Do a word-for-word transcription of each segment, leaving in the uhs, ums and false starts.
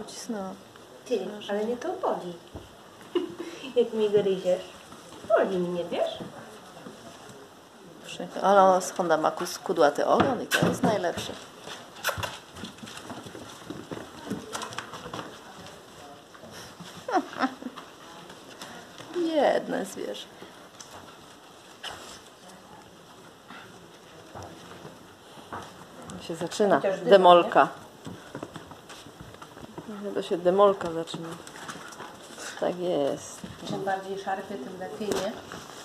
pocisnęłam. Ty, ale mnie to boli. Jak mnie gryziesz. Boli mnie, wiesz? Ale Honda ma skudłaty ogon i to jest najlepsze. Jedne zwierzę. Się zaczyna demolka. To się demolka zaczyna. Tak jest. Czym bardziej szarpie, tym lepiej, nie?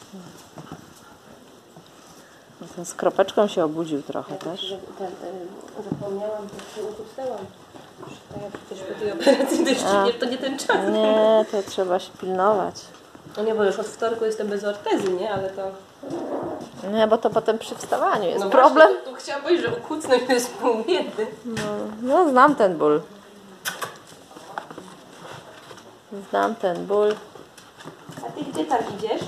Ten z kropeczką się obudził trochę Ja też. Ten, ten, zapomniałam, że się ukusnęłam. Tak jak przecież po tej operacji to, nie, to nie ten czas. Nie, to trzeba się pilnować. No nie, bo już od wtorku jestem bez ortezy, nie? Ale to... Nie, bo to potem przy wstawaniu jest no problem. Właśnie, to, to chciałam powiedzieć, że ukucnąć to jest pół biedy. No, no, znam ten ból. Znam ten ból. A ty gdzie tam idziesz?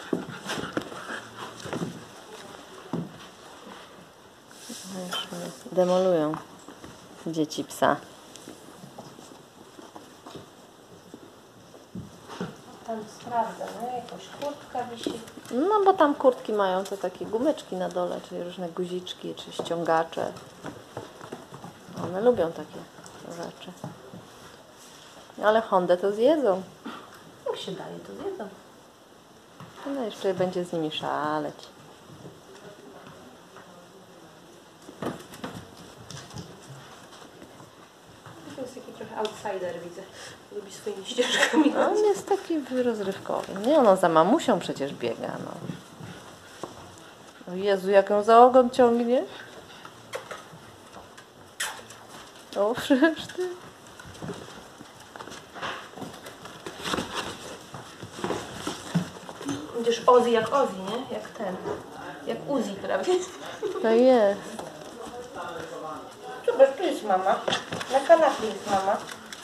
Już demolują dzieci psa. Tam sprawdzam, nie? Jakaś kurtka wisi. No bo tam kurtki mają te takie gumeczki na dole, czyli różne guziczki, czy ściągacze. One lubią takie rzeczy. Ale Hondę to zjedzą. Jak się daje, to zjedzą. No jeszcze będzie z nimi szaleć. To jest taki trochę outsider, widzę. Lubi swoimi ścieżkami. No, on jest taki rozrywkowy. Nie, ono za mamusią przecież biega. No. O Jezu, jak ją za ogon ciągnie. O, przecież ty. Będziesz Ozzy jak Ozzy, nie? Jak ten. Jak Uzi prawie. To jest. Zobacz, tu jest mama. Na kanapie jest mama.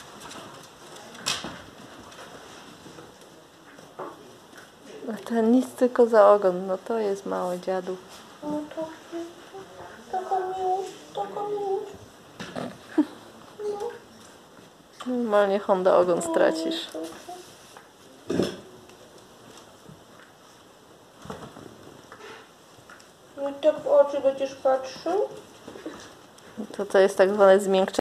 A ten nic tylko za ogon. No to jest mały dziadu. No to taka miłość, taka miłość. Normalnie Honda ogon stracisz. No i tak w oczy będziesz patrzył? To to jest tak zwane zmiękczenie.